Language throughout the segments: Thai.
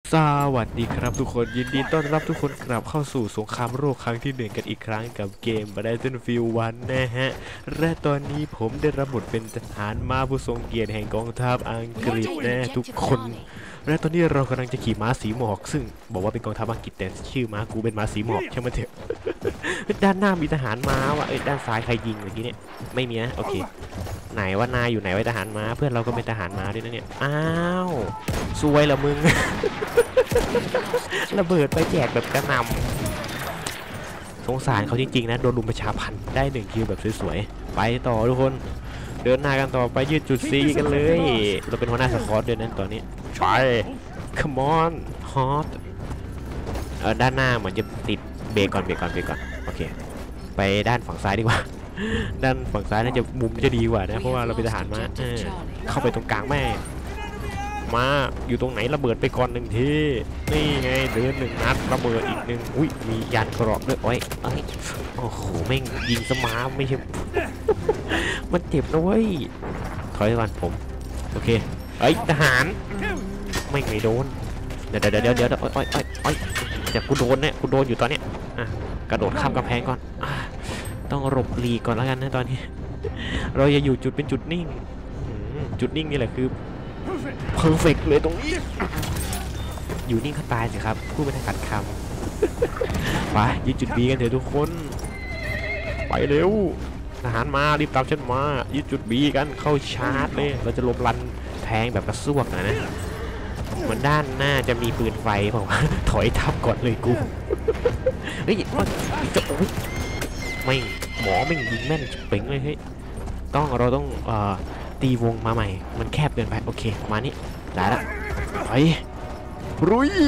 สวัสดีครับทุกคนยินดีต้อนรับทุกคนกลับเข้าสู่สงครามโลกครั้งที่1กันอีกครั้งกับเกม Battlefield 1นะฮะและตอนนี้ผมได้รับบทเป็นทหารม้าผู้ทรงเกียรติแห่งกองทัพอังกฤษนะทุกคนและตอนนี้เรากำลังจะขี่ม้าสีหมอกซึ่งบอกว่าเป็นกองทัพอังกฤษแต่ชื่อม้ากูเป็นม้าสีหมอกใช่ไหมเถอะด้านหน้ามีทหารม้าว่ะด้านซ้ายใครยิงเมื่อกี้เนี่ยไม่มีนะโอเคไหนว่านายอยู่ไหนไว้ทหารม้าเพื่อนเราก็เป็นทหารม้าด้วยนะเนี่ยอ้าวซวยละมึง ระเบิดไปแจกแบบกระหน่ำสงสารเขาจริงๆนะโดนลุมประชาพันธ์ได้1 คิวแบบสวยๆไปต่อทุกคนเดินหน้ากันต่อไปยืดจุดซีกันเลยเราเป็นหัวหน้าสควอตด้วยนั้นตอนนี้ไป come on hot ด้านหน้าเหมือนจะติดเบรกก่อนโอเคไปด้านฝั่งซ้ายดีกว่าด้านฝั่งซ้ายน่าจะมุมจะดีกว่านะเพราะว่าเราเป็นทหารมาเข้าไปตรงกลางแม่มาอยู่ตรงไหนระเบิดไปก่อน1 ทีนี่ไงเดิน1 นัดระเบิดอีก1อุ้ยมียานกรอบด้วยโอ้โหแม่งยิงสมาร์ไม่ใช่ มันเจ็บนะเว้ยถอยก่อนผมโอเคทหารไม่โดนเดี๋ยวแต่กูโดนเนี่ยกูโดนอยู่ตอนเนี้ยกระโดดข้ามกำแพงก่อนต้องหลบหลีกก่อนแล้วกันนะตอนนี้เราจะอยู่จุดเป็นจุดนิ่งจุดนิ่งนี่แหละคือเพอร์เฟกต์เลยตรงนี้อยู่นิ่งเขาตายสิครับพูดไม่ทันขัดคำไปยึดจุดบีกันเถอะทุกคนไปเร็วทหารมารีบตามฉันมายึดจุดบีกันเข้าชาร์จเลยเราจะลมรันแทงแบบกระซวกนะเหมือนด้านหน้าจะมีปืนไฟเปล่าวะถอยทับก่อนเลยกูเฮ้ยจะไม่หมอไม่ยิงแม่นเป่งเลยเฮ้ยเราต้องตีวงมาใหม่มันแคบเกินไปโอเคมานี่ได้ละไปรุย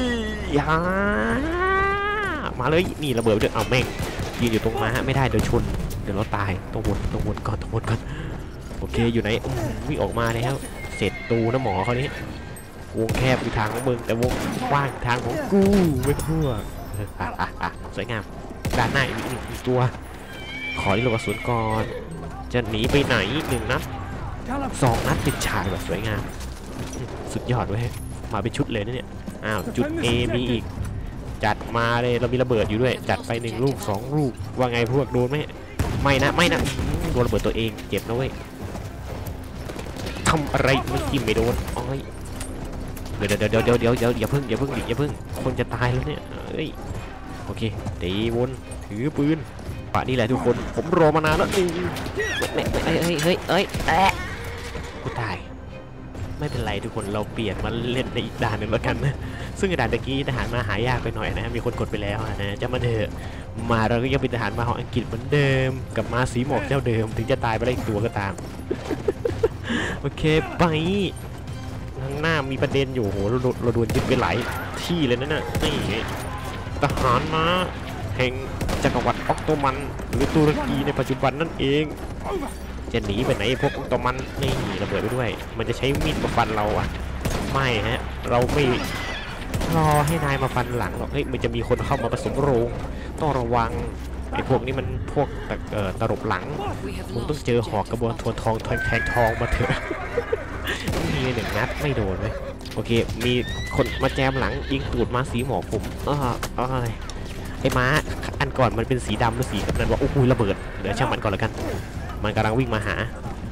มาเลยนี่ระเบิดจะเอาแม่งยืนอยู่ตรงม้าไม่ได้เดี๋ยวชนเดี๋ยวเราตายต้องวนก่อนโอเคอยู่ไหนวิ่งออกมาแล้วเสร็จตูนะหมอเขานี้วงแคบอยู่ทางของมึงแต่วงกว้างทางของกูไม่ทั่วสวยงามด้านหน้าอีกตัวขอที่ลูกกระสุนก่อนจะหนีไปไหน1 นัด2 นัดติดฉากแบบสวยงามสุดยอดเว้ยมาเป็นชุดเลยนะเนี่ยจุด A มีอีกจัดมาเลยเรามีระเบิดอยู่ด้วยจัดไป1 ลูก2 ลูกว่าไงพวกโดนไหมไม่นะโดนระเบิดตัวเองเจ็บนะเว้ยทำอะไรไม่กินไม่โดนเดี๋ยวอย่าเพิ่งคนจะตายแล้วเนี่ยโอเคตีวนถือปืนป่ะนี่แหละทุกคนผมรอมานานแล้วกูตายไม่เป็นไรทุกคนเราเปลี่ยนมาเล่นในอีกด่านหนึ่งแล้วกันนะซึ่งด่านตะกี้ทหารมาหายากไปหน่อยนะมีคนกดไปแล้วนะจะมาเถอะมาเราก็ยังเป็นทหารมาของอังกฤษเหมือนเดิมกับมาสีหมอกเจ้าเดิมถึงจะตายไปได้อีกตัวก็ตามโอเคไปข้างหน้ามีประเด็นอยู่โหเราโดนยึดไปหลายที่เลยนะนี่ทหารมาแห่งจักรวรรดิออตโตมันหรือตุรกีในปัจจุบันนั่นเองจะหนีไปไหนพวกออตโตมันนี่ระเบิดไปด้วยมันจะใช้มีดมาฟันเราไม่ฮะเราไม่รอให้นายมาฟันหลังหรอกมันจะมีคนเข้ามาผสมโรงต้องระวังไอ้พวกนี้มันพวกตลบหลังมึงต้องเจอหอกกระบวนทวนทองแทงทองมาเถอะมี1 นัดไม่โดนเลยโอเคมีคนมาแจมหลังยิงตูดมาสีหมอกผมไอ้ม้าอันก่อนมันเป็นสีดำหรือสีนั้นว่าโอ้โหระเบิดเดี๋ยวช่างมันก่อนแล้วกันมันกำลังวิ่งมาหา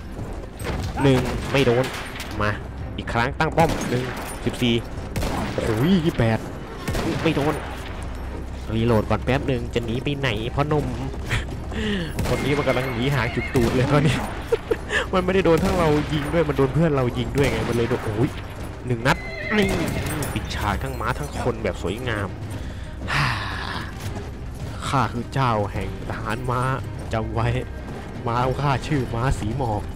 1ไม่โดนมาอีกครั้งตั้งป้อม14โอ้โห28ไม่โดนรีโหลดก่อนแป๊บหนึ่งจะหนีไปไหนพ่อหนุ่มคนนี้มันกำลังหนีหาจุดตูดเลยตอนนี้มันไม่ได้โดนทั้งเรายิงด้วยมันโดนเพื่อนเรายิงด้วยไงมันเลยโดนโอ้ย1 นัดนี่ปิดฉากทั้งม้าทั้งคนแบบสวยงามข้าคือเจ้าแห่งทหารม้าจำไว้ม้าข้าชื่อม้าสีหมอก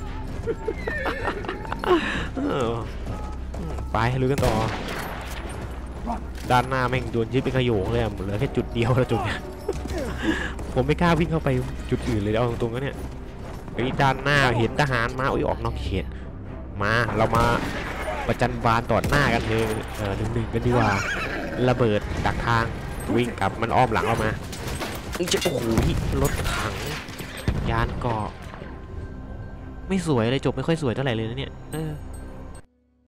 ไปลุยกันต่อด้านหน้าแม่งโดนยึดไปขโยงเลยเหลือแค่จุดเดียวแล้วจุดเนี่ยผมไม่กล้าวิ่งเข้าไปจุดอื่นเลยเอาตรงๆแล้วเนี่ยด้านหน้าเห็นทหารมาออกนอกเขตมาเรามาประจันบานต่อหน้ากันเลย1 กันดีกว่าระเบิดดักทางวิ่งกลับมันอ้อมหลังเรามาโอ้โหรถถังยานเกาะไม่สวยเลยจบไม่ค่อยสวยเท่าไหร่เลยนะเนี่ย